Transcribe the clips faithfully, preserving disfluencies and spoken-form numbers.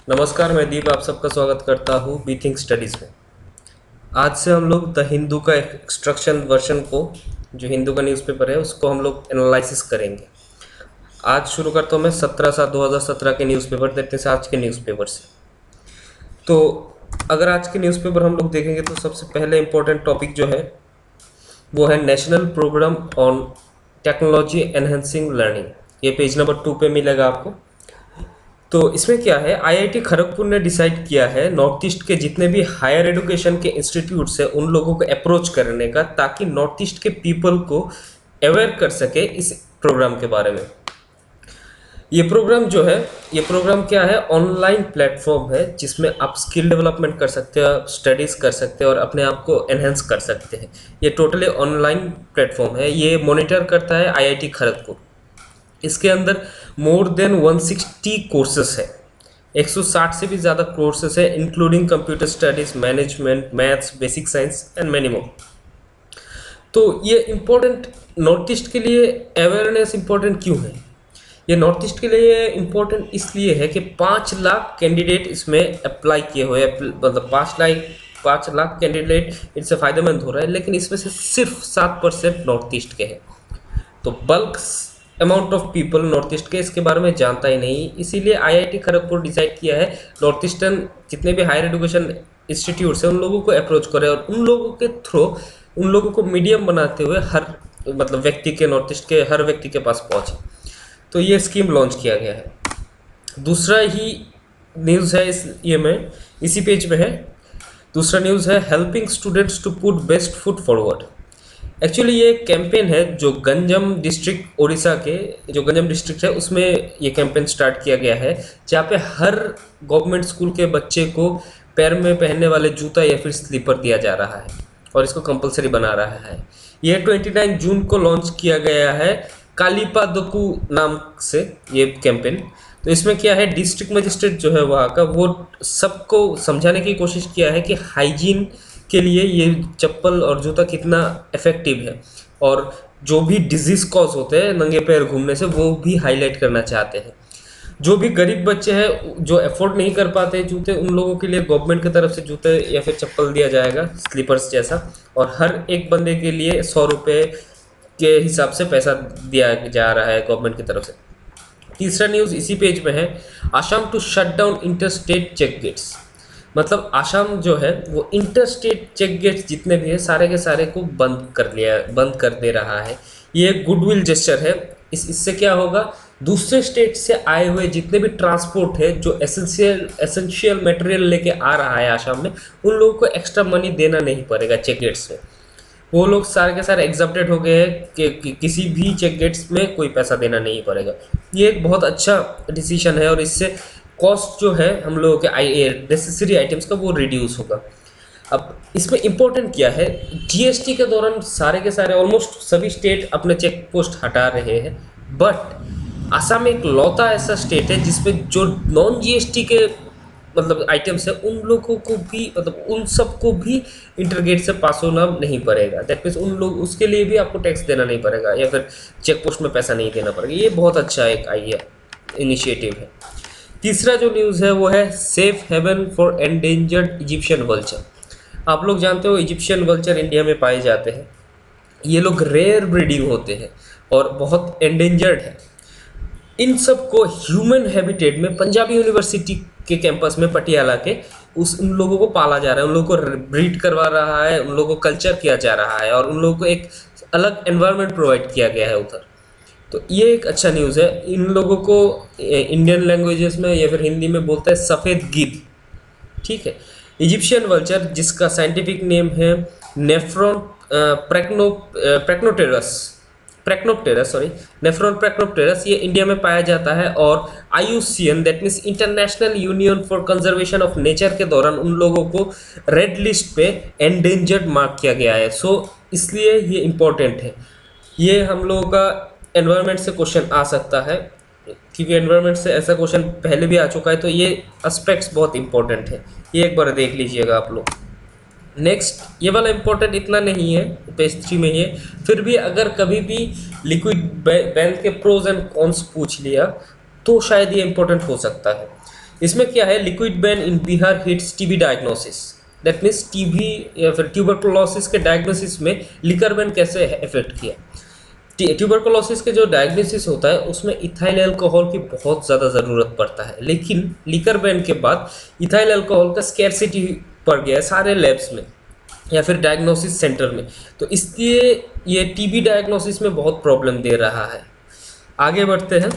नमस्कार, मैं दीप आप सबका स्वागत करता हूँ बी थिंक स्टडीज़ में। आज से हम लोग द हिंदू का एक्सट्रक्शन वर्जन को, जो हिंदू का न्यूज़पेपर है, उसको हम लोग एनालिसिस करेंगे। आज शुरू करता हूँ मैं सत्रह सात दो हज़ार सत्रह के न्यूज़पेपर देखने से, आज के न्यूज़पेपर से। तो अगर आज के न्यूज़पेपर हम लोग देखेंगे तो सबसे पहले इम्पोर्टेंट टॉपिक जो है वो है national program on technology enhancing learning. ये पेज नंबर टू पे मिलेगा आपको। तो इसमें क्या है, आईआईटी खड़गपुर ने डिसाइड किया है नॉर्थ ईस्ट के जितने भी हायर एजुकेशन के इंस्टीट्यूट्स हैं उन लोगों को अप्रोच करने का, ताकि नॉर्थ ईस्ट के पीपल को अवेयर कर सके इस प्रोग्राम के बारे में। ये प्रोग्राम जो है, ये प्रोग्राम क्या है, ऑनलाइन प्लेटफॉर्म है जिसमें आप स्किल डेवलपमेंट कर सकते हो, आप स्टडीज़ कर सकते हो और अपने आप को एनहेंस कर सकते हैं। ये टोटली ऑनलाइन प्लेटफॉर्म है। ये मॉनिटर करता है आईआईटी खड़गपुर। इसके अंदर मोर देन एक सौ साठ कोर्सेस है, एक सौ साठ से भी ज़्यादा कोर्सेस है, including computer studies, management, maths, basic science and many more. तो ये इम्पोर्टेंट नॉर्थ ईस्ट के लिए अवेयरनेस इम्पोर्टेंट क्यों है? ये नॉर्थ ईस्ट के लिए इम्पोर्टेंट इसलिए है कि पाँच लाख कैंडिडेट इसमें अप्लाई किए हुए हैं, मतलब पाँच लाख पाँच लाख कैंडिडेट इससे फ़ायदेमंद हो रहा है, लेकिन इसमें से सिर्फ सात परसेंट नॉर्थ ईस्ट के हैं। तो bulk amount of people north east के इसके बारे में जानता ही नहीं। इसीलिए आईआईटी खड़गपुर डिसाइड किया है नॉर्थ ईस्टर्न जितने भी हायर एजुकेशन इंस्टीट्यूट्स हैं उन लोगों को अप्रोच करें और उन लोगों के थ्रू, उन लोगों को मीडियम बनाते हुए हर मतलब व्यक्ति के, नॉर्थ ईस्ट के हर व्यक्ति के पास पहुँचे। तो ये स्कीम लॉन्च किया गया है। दूसरा ही न्यूज़ है इस ये में इसी पेज पे है। दूसरा न्यूज़ है helping students to put best foot forward. Actually ये कैंपेन है जो गंजम डिस्ट्रिक्ट उड़ीसा के, जो गंजम डिस्ट्रिक्ट है उसमें ये कैंपेन स्टार्ट किया गया है, जहाँ पे हर गवर्नमेंट स्कूल के बच्चे को पैर में पहनने वाले जूता या फिर स्लीपर दिया जा रहा है और इसको कंपलसरी बना रहा है। ये उनतीस जून को लॉन्च किया गया है कालीपादकू नाम से ये कैंपेन। तो इसमें क्या है, डिस्ट्रिक्ट मजिस्ट्रेट जो है वहाँ का, वो सबको समझाने की कोशिश किया है कि हाइजीन के लिए ये चप्पल और जूता कितना इफेक्टिव है, और जो भी डिजीज़ कॉज होते हैं नंगे पैर घूमने से वो भी हाईलाइट करना चाहते हैं। जो भी गरीब बच्चे हैं जो अफोर्ड नहीं कर पाते जूते, उन लोगों के लिए गवर्नमेंट की तरफ से जूते या फिर चप्पल दिया जाएगा, स्लीपर्स जैसा, और हर एक बंदे के लिए सौ रुपये के हिसाब से पैसा दिया जा रहा है गवर्नमेंट की तरफ से। तीसरा न्यूज़ इसी पेज में है, Assam to shut down inter state check gates. मतलब आसाम जो है वो इंटर स्टेट चेक गेट्स जितने भी हैं सारे के सारे को बंद कर लिया बंद कर दे रहा है। ये गुडविल जेस्चर है। इस इससे क्या होगा, दूसरे स्टेट से आए हुए जितने भी ट्रांसपोर्ट है जो एसेंशियल एसेंशियल मटेरियल लेके आ रहा है आसाम में, उन लोगों को एक्स्ट्रा मनी देना नहीं पड़ेगा चेक गेट्स में। वो लोग सारे के सारे एग्जम्प्टेड हो गए हैं कि, कि किसी भी चेक गेट्स में कोई पैसा देना नहीं पड़ेगा। ये एक बहुत अच्छा डिसीजन है और इससे कॉस्ट जो है हम लोगों के आई नेसेसरी आइटम्स का वो रिड्यूस होगा। अब इसमें इम्पोर्टेंट क्या है, जीएसटी के दौरान सारे के सारे ऑलमोस्ट सभी स्टेट अपने चेक पोस्ट हटा रहे हैं, बट आसाम एक लौता ऐसा स्टेट है जिसमें जो नॉन जीएसटी के मतलब आइटम्स है उन लोगों को भी, मतलब उन सबको भी इंटरगेट से पास होना नहीं पड़ेगा। दैट मीन्स उन लोग, उसके लिए भी आपको टैक्स देना नहीं पड़ेगा या फिर चेक पोस्ट में पैसा नहीं देना पड़ेगा। ये बहुत अच्छा एक आइडिया इनिशिएटिव है। तीसरा जो न्यूज़ है वो है safe haven for endangered Egyptian vulture. आप लोग जानते हो इजिप्शियन वल्चर इंडिया में पाए जाते हैं। ये लोग रेयर ब्रीडिंग होते हैं और बहुत एंडेंजर्ड है। इन सब को ह्यूमन हैबिटेट में पंजाबी यूनिवर्सिटी के कैंपस में पटियाला के उस उन लोगों को पाला जा रहा है, उन लोगों को ब्रीड करवा रहा है, उन लोगों को कल्चर किया जा रहा है और उन लोगों को एक अलग एनवायरनमेंट प्रोवाइड किया गया है उधर। तो ये एक अच्छा न्यूज़ है। इन लोगों को इंडियन लैंग्वेजेस में या फिर हिंदी में बोलते हैं सफ़ेद गिद्ध, ठीक है। इजिप्शियन वल्चर जिसका साइंटिफिक नेम है Neophron percno percnopterus percnopterus sorry Neophron percnopterus, ये इंडिया में पाया जाता है और IUCN that means International Union for Conservation of Nature के दौरान उन लोगों को रेड लिस्ट पे एंडेंजर्ड मार्क किया गया है। सो इसलिए ये इम्पोर्टेंट है। ये हम लोगों का एनवायरनमेंट से क्वेश्चन आ सकता है, क्योंकि एनवायरनमेंट से ऐसा क्वेश्चन पहले भी आ चुका है, तो ये एस्पेक्ट्स बहुत इंपॉर्टेंट है। ये एक बार देख लीजिएगा आप लोग। नेक्स्ट ये वाला इंपॉर्टेंट इतना नहीं है, पेज थ्री में ही है, फिर भी अगर कभी भी लिक्विड बेल्ट के प्रोज एंड कॉन्स पूछ लिया तो शायद ये इंपॉर्टेंट हो सकता है। इसमें क्या है, liquid ban in Bihar hits TB diagnosis. That means TB या फिर ट्यूबरकुलोसिस के डायग्नोसिस में लिकर बैन कैसे इफेक्ट किया। ट्यूबरकुलोसिस के जो डायग्नोसिस होता है उसमें इथाइल अल्कोहल की बहुत ज़्यादा ज़रूरत पड़ता है, लेकिन लिकर बैन के बाद इथाइल अल्कोहल का स्कैर्सिटी पड़ गया है सारे लैब्स में या फिर डायग्नोसिस सेंटर में, तो इसलिए ये टीबी डायग्नोसिस में बहुत प्रॉब्लम दे रहा है। आगे बढ़ते हैं।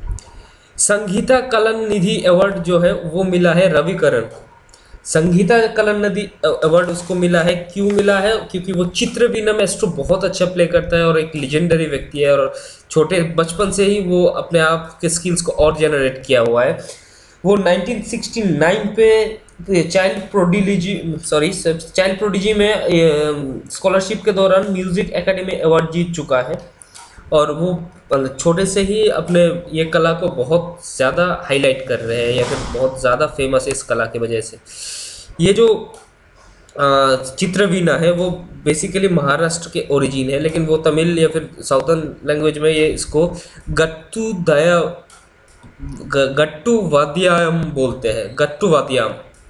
संगीता कलन निधि अवार्ड जो है वो मिला है रविकरण को। संगीता कलन निधि अवार्ड उसको मिला है, क्यों मिला है? क्योंकि वो चित्रवीणा मैस्ट्रो बहुत अच्छा प्ले करता है और एक लेजेंडरी व्यक्ति है, और छोटे बचपन से ही वो अपने आप के स्किल्स को और जनरेट किया हुआ है। वो नाइनटीन सिक्सटी नाइन पे child prodigy sorry child prodigy में स्कॉलरशिप के दौरान म्यूजिक एकेडमी अवार्ड जीत चुका है, और वो छोटे से ही अपने ये कला को बहुत ज़्यादा हाईलाइट कर रहे हैं या फिर बहुत ज़्यादा फेमस है इस कला की वजह से। ये जो चित्रवीणा है वो बेसिकली महाराष्ट्र के ओरिजिन है, लेकिन वो तमिल या फिर साउथर्न लैंग्वेज में ये इसको गट्टू दया गट्टू वाद्याम बोलते हैं, गट्टू वाद्याम।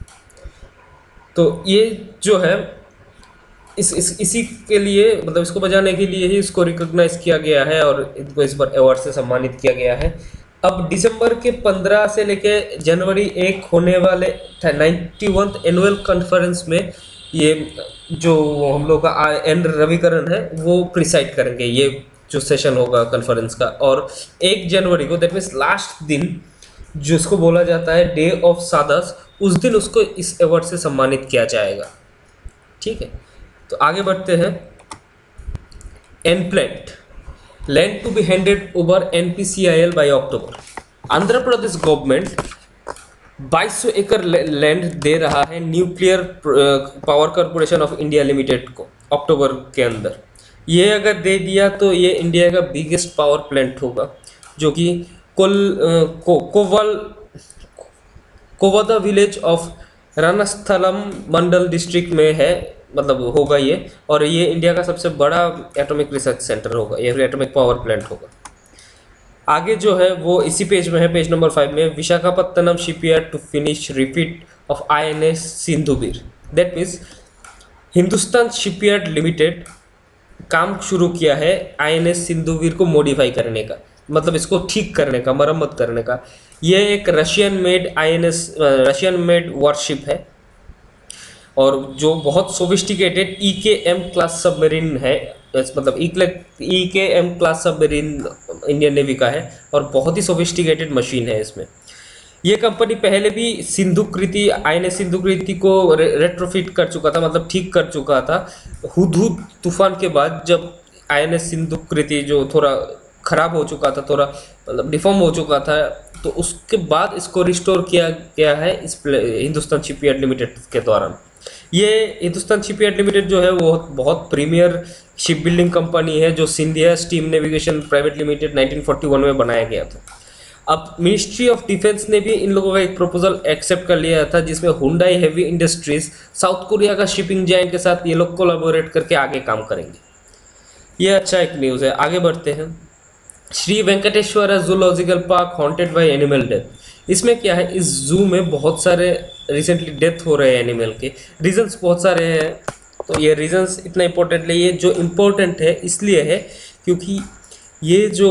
तो ये जो है इस, इस इसी के लिए, मतलब इसको बजाने के लिए ही इसको रिकॉग्नाइज किया गया है और इनको इस बार अवार्ड से सम्मानित किया गया है। अब दिसंबर के पंद्रह से लेके जनवरी एक होने वाले नाइन्टी वन एनुअल कॉन्फ्रेंस में ये जो हम लोग का एन रविकरण है वो प्रिसाइड करेंगे, ये जो सेशन होगा कॉन्फ्रेंस का। और एक जनवरी को, दैट मीन्स लास्ट दिन जिसको बोला जाता है डे ऑफ सादस, उस दिन उसको इस अवार्ड से सम्मानित किया जाएगा। ठीक है, तो आगे बढ़ते हैं। एनप्लेट land to be handed over NPCIL by October. Andhra Pradesh government बाईस सौ एकड़ लैंड दे रहा है nuclear power corporation of India limited को अक्टूबर के अंदर। ये अगर दे दिया तो ये इंडिया का बिगेस्ट पावर प्लांट होगा, जो कि कोल को, कोवल Kovvada village of Ranasthalam mandal district में है, मतलब होगा ये, और ये इंडिया का सबसे बड़ा एटॉमिक रिसर्च सेंटर होगा, ये एटॉमिक पावर प्लांट होगा। आगे जो है वो इसी पेज में है, पेज नंबर फाइव में। Visakhapatnam shipyard to finish repeat of INS Sindhuvir. That means Hindustan shipyard limited काम शुरू किया है आईएनएस सिंधुवीर को मॉडिफाई करने का, मतलब इसको ठीक करने का, मरम्मत करने का। ये एक Russian made INS Russian made warship है, और जो बहुत सोफिस्टिकेटेड ई के एम क्लास सबमरीन है, मतलब E K M class submarine Indian navy का है, और बहुत ही सोफिस्टिकेटेड मशीन है इसमें। ये कंपनी पहले भी सिंधुकृति आईएनएस सिंधुकृति को रे, रेट्रोफिट कर चुका था, मतलब ठीक कर चुका था हुदहुद तूफान के बाद, जब आईएनएस सिंधुकृति जो थोड़ा ख़राब हो चुका था, थोड़ा मतलब डिफॉर्म हो चुका था, तो उसके बाद इसको रिस्टोर किया गया है इस हिंदुस्तान शिपयार्ड लिमिटेड के दौरान। ये हिंदुस्तान शिपयार्ड लिमिटेड जो है वो बहुत प्रीमियर शिप बिल्डिंग कंपनी है, जो Scindia steam navigation private limited nineteen forty one में बनाया गया था। अब मिनिस्ट्री ऑफ डिफेंस ने भी इन लोगों का एक प्रपोजल एक्सेप्ट कर लिया था, जिसमें Hyundai heavy industries South Korea का शिपिंग जायंट के साथ ये लोग कोलैबोरेट करके आगे काम करेंगे। ये अच्छा एक न्यूज़ है। आगे बढ़ते हैं। Shri Venkateswara zoological park haunted by animal death. इसमें क्या है, इस जू में बहुत सारे रिसेंटली डेथ हो रहे हैं एनिमल के, रीजंस बहुत सारे हैं। तो ये रीजंस इतना इम्पोर्टेंट नहीं है, जो इम्पोर्टेंट है इसलिए है क्योंकि ये जो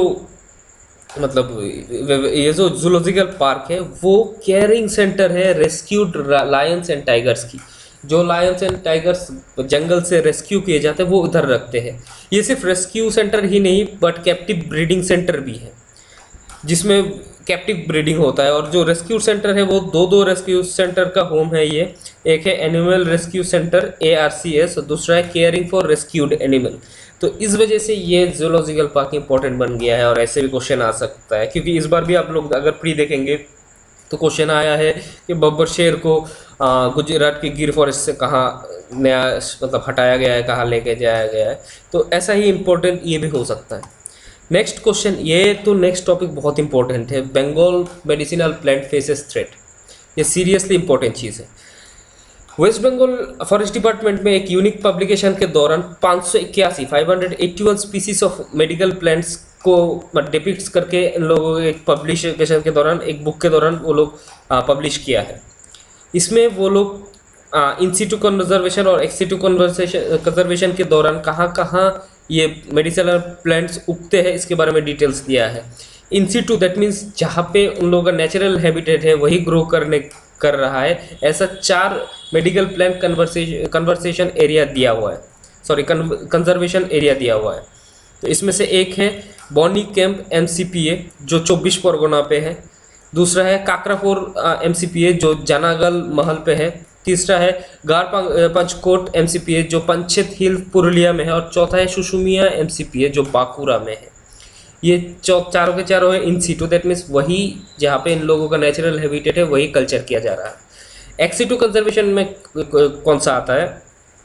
मतलब ये जो जूलॉजिकल पार्क है वो केयरिंग सेंटर है रेस्क्यूड लायंस एंड टाइगर्स की। जो लायंस एंड टाइगर्स जंगल से रेस्क्यू किए जाते हैं वो उधर रखते हैं। ये सिर्फ रेस्क्यू सेंटर ही नहीं बट कैप्टिव ब्रीडिंग सेंटर भी है, जिसमें कैप्टिव ब्रीडिंग होता है। और जो रेस्क्यू सेंटर है वो दो दो रेस्क्यू सेंटर का होम है ये। एक है animal rescue centre A R C S, दूसरा है केयरिंग फॉर रेस्क्यूड एनिमल। तो इस वजह से ये जूलॉजिकल पार्क इंपॉर्टेंट बन गया है, और ऐसे भी क्वेश्चन आ सकता है क्योंकि इस बार भी आप लोग अगर प्री देखेंगे तो क्वेश्चन आया है कि बब्बर शेर को गुजरात के गिर फॉरेस्ट से कहाँ नया मतलब हटाया गया है, कहाँ लेके जाया गया है। तो ऐसा ही इम्पोर्टेंट ये भी हो सकता है। नेक्स्ट क्वेश्चन, ये तो नेक्स्ट टॉपिक बहुत इंपॉर्टेंट है। Bengal medicinal plant faces threat, ये सीरियसली इंपॉर्टेंट चीज़ है। वेस्ट बंगाल फॉरेस्ट डिपार्टमेंट में एक यूनिक पब्लिकेशन के दौरान पाँच सौ इक्यासी five hundred eighty one species of medical plants को डिपिक्ट करके इन लोगों के एक पब्लिकेशन के दौरान, एक बुक के दौरान वो लोग पब्लिश किया है। इसमें वो लोग इन सिटू कंजर्वेशन और एक्स सिटू कंजर्वेशन के दौरान कहाँ कहाँ ये मेडिसिनल प्लांट्स उगते हैं इसके बारे में डिटेल्स दिया है। इन सिटू दैट मीन्स जहाँ पे उन लोगों का नेचुरल हैबिटेट है वही ग्रो करने कर रहा है, ऐसा चार medical plant conversation conversation area दिया हुआ है, सॉरी कंजर्वेशन एरिया दिया हुआ है। तो इसमें से एक है Bonnie camp M C P A जो चौबीस परगना पे है, दूसरा है काकरापुर एम सी पी ए जो जानागल महल पे है, तीसरा है Garh Panchkot M C P A जो पंचेत हिल पुरुलिया में है, और चौथा है सुसुमिया एम सी पी ए जो बांकुरा में है। ये चौ चारों के चारों है इन सीटू, दैट मीन्स वही जहाँ पे इन लोगों का नेचुरल हैबिटेट है वही कल्चर किया जा रहा है। एक्स सिटू कंजर्वेशन में कौन सा आता है?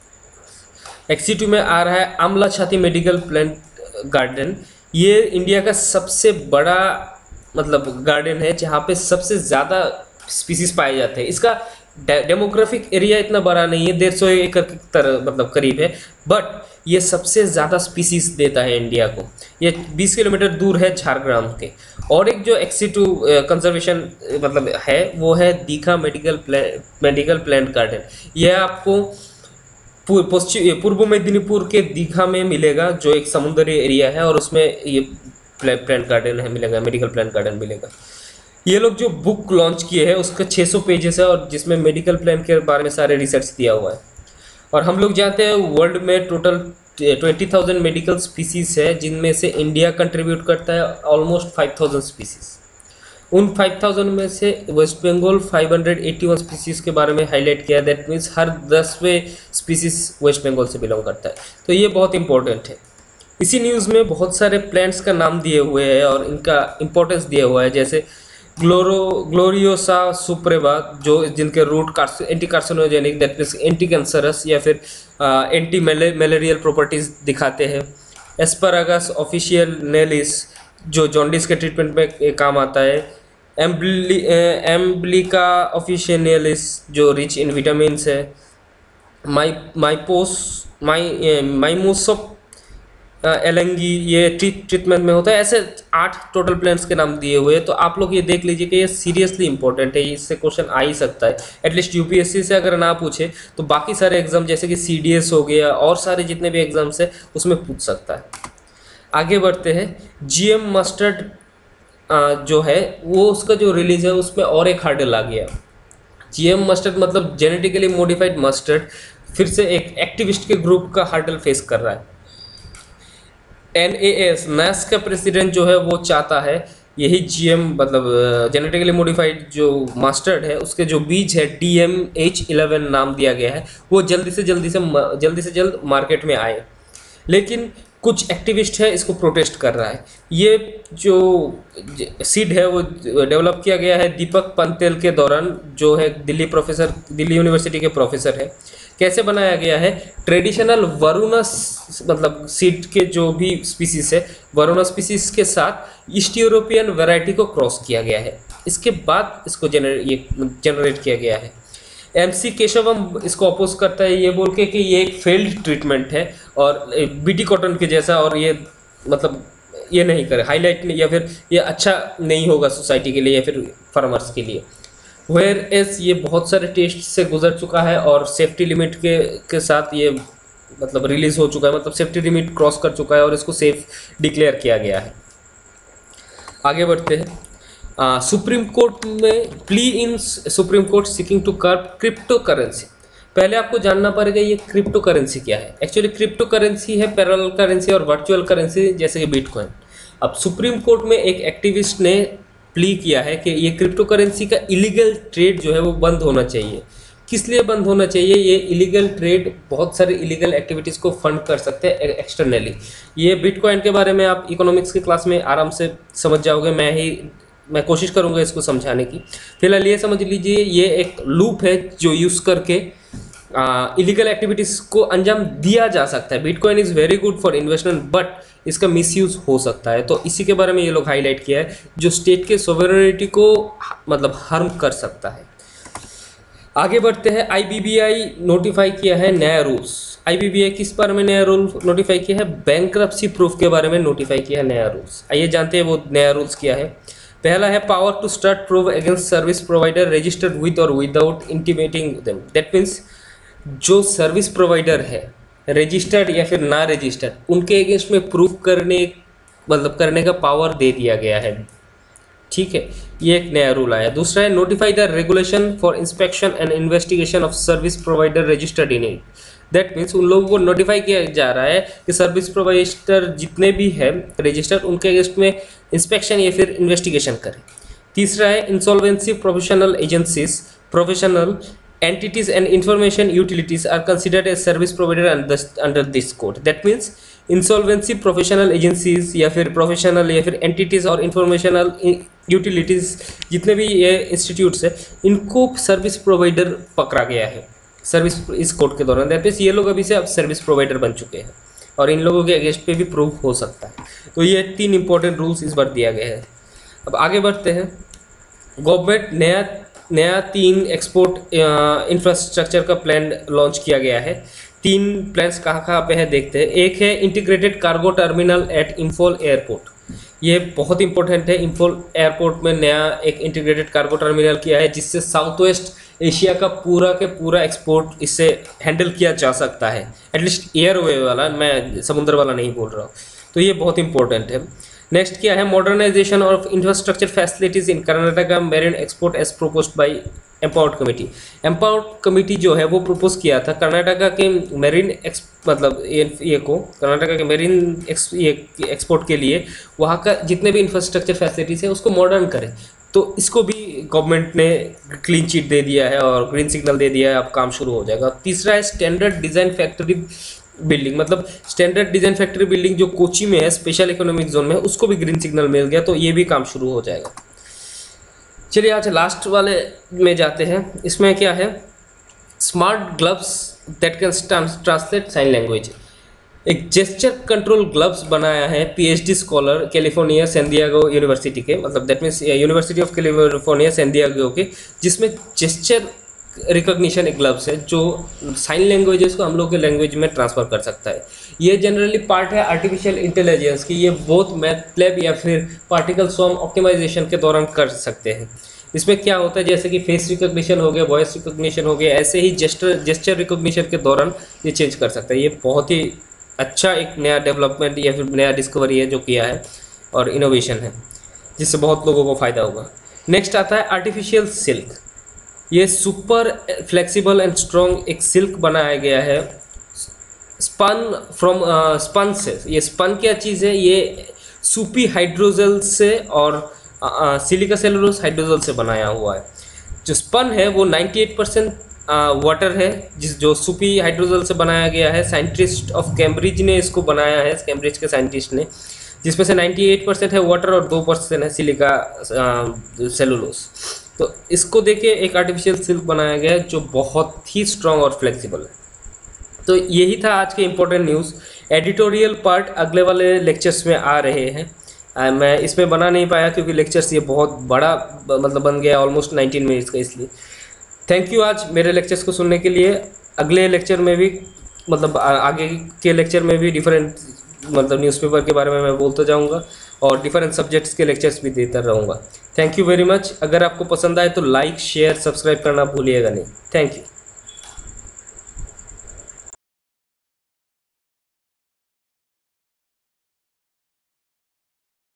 एक्स सिटू में आ रहा है Amlachati medical plant garden. ये इंडिया का सबसे बड़ा मतलब गार्डन है जहाँ पे सबसे ज़्यादा स्पीसीज पाए जाते हैं। इसका डेमोग्राफिक एरिया इतना बड़ा नहीं है, डेढ़ सौ एकड़ की तरह मतलब करीब है, बट ये सबसे ज़्यादा स्पीसीज देता है इंडिया को। ये बीस किलोमीटर दूर है झारग्राम के। और एक जो एक्स सिटू कंजर्वेशन मतलब है वो है Digha medical plant medical plant garden. यह आपको पश्चिम पूर्व मेदिनीपुर के दीघा में मिलेगा जो एक समुद्री एरिया है, और उसमें ये प्लांट गार्डन है मिलेगा, मेडिकल प्लांट गार्डन मिलेगा। ये लोग जो बुक लॉन्च किए हैं उसका छह सौ पेजेस है और जिसमें मेडिकल प्लांट के बारे में सारे रिसर्च दिया हुआ है। और हम लोग जानते हैं वर्ल्ड में total twenty thousand medical species है, जिनमें से इंडिया कंट्रीब्यूट करता है ऑलमोस्ट फाइव थाउजेंड स्पीसीज। उन फाइव थाउजेंड में से West Bengal five hundred eighty one species के बारे में हाईलाइट किया, दैट मीन्स हर दसवें स्पीसीज वेस्ट बंगाल से बिलोंग करता है। तो ये बहुत इंपॉर्टेंट है। इसी न्यूज़ में बहुत सारे प्लांट्स का नाम दिए हुए हैं और इनका इंपॉर्टेंस दिया हुआ है, जैसे ग्लोरो ग्लोरियोसा सुप्रेबा जो जिनके root cars anti carcinogenic that means anti cancerous या फिर एंटी मलेरियल प्रॉपर्टीज दिखाते हैं। एस्परागस ऑफिशियल नेलिस जो जॉन्डिस के ट्रीटमेंट में काम आता है। एम्बली एम्बलिका ऑफिशियलिस जो रिच इन विटामिन्स है। माई माइपोस माई माइमोसप एलंगी ये ट्रीट ट्रीटमेंट में होता है। ऐसे आठ टोटल प्लांट्स के नाम दिए हुए हैं। तो आप लोग ये देख लीजिए कि ये सीरियसली इंपॉर्टेंट है, इससे क्वेश्चन आ ही सकता है। एटलीस्ट यूपीएससी से अगर ना पूछे तो बाकी सारे एग्जाम जैसे कि सीडीएस हो गया और सारे जितने भी एग्जाम्स है उसमें पूछ सकता है। आगे बढ़ते हैं। जीएम मस्टर्ड जो है वो उसका जो रिलीज है उसमें और एक हार्डल आ गया। जीएम मस्टर्ड मतलब जेनेटिकली मॉडिफाइड मस्टर्ड फिर से एक एक्टिविस्ट के ग्रुप का हार्डल फेस कर रहा है। एन ए एस नैस का प्रेसिडेंट जो है वो चाहता है यही जीएम मतलब जेनेटिकली मॉडिफाइड जो मस्टर्ड है उसके जो बीज है डी एम एच इलेवन नाम दिया गया है वो जल्दी से जल्दी से जल्दी से जल्द मार्केट में आए, लेकिन कुछ एक्टिविस्ट है इसको प्रोटेस्ट कर रहा है। ये जो सीड है वो डेवलप किया गया है दीपक पंतेल के दौरान जो है दिल्ली प्रोफेसर दिल्ली यूनिवर्सिटी के प्रोफेसर है। कैसे बनाया गया है? ट्रेडिशनल वरुणा मतलब सीड के जो भी स्पीसीज है वरुणा स्पीसीज के साथ ईस्ट यूरोपियन वैरायटी को क्रॉस किया गया है, इसके बाद इसको जेनरेट ये जनरेट किया गया है। एमसी केशवम इसको अपोज करता है ये बोल के कि ये एक फेल्ड ट्रीटमेंट है और बीटी कॉटन के जैसा, और ये मतलब ये नहीं करे हाईलाइट नहीं या फिर ये अच्छा नहीं होगा सोसाइटी के लिए या फिर फार्मर्स के लिए। वेयर एस ये बहुत सारे टेस्ट से गुजर चुका है और सेफ्टी लिमिट के के साथ ये मतलब रिलीज हो चुका है, मतलब सेफ्टी लिमिट क्रॉस कर चुका है और इसको सेफ डिक्लेयर किया गया है। आगे बढ़ते हैं। सुप्रीम कोर्ट में plea in supreme court seeking to curb crypto currency. पहले आपको जानना पड़ेगा ये क्रिप्टो करेंसी क्या है। एक्चुअली क्रिप्टो करेंसी है पैरेलल करेंसी और वर्चुअल करेंसी जैसे कि बिटकॉइन। अब सुप्रीम कोर्ट में एक एक्टिविस्ट ने प्ली किया है कि ये क्रिप्टो करेंसी का इलीगल ट्रेड जो है वो बंद होना चाहिए। किस लिए बंद होना चाहिए? ये इलीगल ट्रेड बहुत सारे इलीगल एक्टिविटीज़ को फंड कर सकते हैं एक्सटर्नली। ये बिटकॉइन के बारे में आप इकोनॉमिक्स की क्लास में आराम से समझ जाओगे, मैं ही मैं कोशिश करूंगा इसको समझाने की। फिलहाल ये समझ लीजिए ये एक लूप है जो यूज़ करके इलीगल एक्टिविटीज़ को अंजाम दिया जा सकता है। Bitcoin is very good for investment but इसका मिसयूज हो सकता है, तो इसी के बारे में ये लोग हाईलाइट किया है जो स्टेट के सोवरेनिटी को मतलब हार्म कर सकता है। आगे बढ़ते हैं। आईबीबीआई नोटिफाई किया है नया रूल्स। आईबीबीआई किस बारे में नया रूल नोटिफाई किया है? बैंक्रप्सी प्रूफ के बारे में नोटिफाई किया है नया रूल्स। आइए जानते हैं वो नया रूल्स क्या है। पहला है power to start proof against service provider registered with और without intimating them. That means जो सर्विस प्रोवाइडर है रजिस्टर्ड या फिर ना रजिस्टर्ड, उनके अगेंस्ट में प्रूफ करने मतलब करने का पावर दे दिया गया है। ठीक है, ये एक नया रूल आया। दूसरा है notify the regulation for inspection and investigation of service provider registered in it. That means उन लोगों को नोटिफाई किया जा रहा है कि सर्विस प्रोवाइडर जितने भी हैं रजिस्टर्ड, उनके अगेंस्ट में इंस्पेक्शन या फिर इन्वेस्टिगेशन करें। तीसरा है insolvency professional agencies professional entities and information utilities are considered as service provider under under this code. That means insolvency professional agencies या फिर प्रोफेशनल या फिर एंटिटीज और इंफॉर्मेशनल यूटिलिटीज जितने भी ये इंस्टीट्यूट्स है, इनको सर्विस प्रोवाइडर पकड़ा गया है सर्विस इस कोड के दौरान। दैट मीन्स ये लोग अभी से अब सर्विस प्रोवाइडर बन चुके हैं और इन लोगों के अगेंस्ट पे भी प्रूफ हो सकता है। तो ये तीन इंपॉर्टेंट रूल्स इस बार दिया गया है। अब आगे बढ़ते हैं। गवर्नमेंट नया नया तीन एक्सपोर्ट इंफ्रास्ट्रक्चर का प्लान लॉन्च किया गया है। तीन प्लान्स कहाँ कहाँ पे है देखते हैं। एक है integrated cargo terminal at Imphal airport. ये बहुत इंपॉर्टेंट है। इम्फॉल एयरपोर्ट में नया एक इंटीग्रेटेड कार्गो टर्मिनल किया है जिससे साउथ वेस्ट एशिया का पूरा के पूरा एक्सपोर्ट इससे हैंडल किया जा सकता है। एटलीस्ट एयरवे वाला, मैं समुद्र वाला नहीं बोल रहा हूँ। तो ये बहुत इंपॉर्टेंट है। नेक्स्ट क्या है modernisation of infrastructure facilities in Karnataka marine export as proposed by empowered committee. Empowered committee जो है वो प्रपोज किया था कर्नाटका के मेरिन एक्स मतलब ये को कर्नाटका के मेरिन एक्स ये एक्सपोर्ट के लिए वहाँ का जितने भी इंफ्रास्ट्रक्चर फैसिलिटीज है उसको मॉडर्न करें। तो इसको भी गवर्नमेंट ने क्लीन चिट दे दिया है और ग्रीन सिग्नल दे दिया है, अब काम शुरू हो जाएगा। तीसरा है स्टैंडर्ड डिज़ाइन फैक्ट्री बिल्डिंग, मतलब स्टैंडर्ड डिज़ाइन फैक्ट्री बिल्डिंग जो कोची में है स्पेशल इकोनॉमिक जोन में, उसको भी ग्रीन सिग्नल मिल गया, तो ये भी काम शुरू हो जाएगा। चलिए आज लास्ट वाले में जाते हैं। इसमें क्या है smart gloves that can translate sign language. एक जेस्चर कंट्रोल ग्लव्स बनाया है PhD scholar California San Diego university के, मतलब that means university of California San Diego के, जिसमें जेस्चर रिकॉग्निशन एक ग्लव्स है जो साइन लैंग्वेजेस को हम लोग के लैंग्वेज में ट्रांसफ़र कर सकता है। ये जनरली पार्ट है आर्टिफिशियल इंटेलिजेंस की। ये बहुत मैथलैब या फिर पार्टिकल स्वॉर्म ऑप्टिमाइजेशन के दौरान कर सकते हैं। इसमें क्या होता है जैसे कि फेस रिकॉग्निशन हो गया, वॉइस रिकॉग्निशन हो गया, ऐसे ही जेस्टर जेस्चर रिकॉग्निशन के दौरान ये चेंज कर सकता है। ये बहुत ही अच्छा एक नया डेवलपमेंट या फिर नया डिस्कवरी है जो किया है और इनोवेशन है जिससे बहुत लोगों को फ़ायदा होगा। नेक्स्ट आता है आर्टिफिशियल सिल्क। ये सुपर फ्लेक्सिबल एंड स्ट्रॉन्ग एक सिल्क बनाया गया है स्पन फ्रॉम स्पन से। ये स्पन क्या चीज़ है? ये सूपी हाइड्रोजल से और सिलिका सेलुलोज हाइड्रोजल से बनाया हुआ है। जो स्पन है वो अट्ठानवे परसेंट वाटर है, जिस जो सूपी हाइड्रोजल से बनाया गया है। साइंटिस्ट ऑफ कैम्ब्रिज ने इसको बनाया है, कैम्ब्रिज के साइंटिस्ट ने, जिसमें से अट्ठानवे परसेंट है वाटर और दो परसेंट है सिलिका सेलुलोज। तो इसको देके एक आर्टिफिशियल सिल्क बनाया गया है जो बहुत ही स्ट्रॉन्ग और फ्लेक्सिबल है। तो यही था आज के इम्पोर्टेंट न्यूज़। एडिटोरियल पार्ट अगले वाले लेक्चर्स में आ रहे हैं। आ, मैं इसमें बना नहीं पाया क्योंकि लेक्चर्स ये बहुत बड़ा मतलब बन गया ऑलमोस्ट नाइनटीन मिनट्स का, इसलिए थैंक यू आज मेरे लेक्चर्स को सुनने के लिए। अगले लेक्चर में भी मतलब आगे के लेक्चर में भी डिफरेंट मतलब न्यूज़पेपर के बारे में मैं बोलता जाऊंगा और डिफरेंट सब्जेक्ट्स के लेक्चर्स भी देता रहूँगा। Thank you very much. अगर आपको पसंद आए तो लाइक शेयर सब्सक्राइब करना भूलिएगा नहीं। Thank you.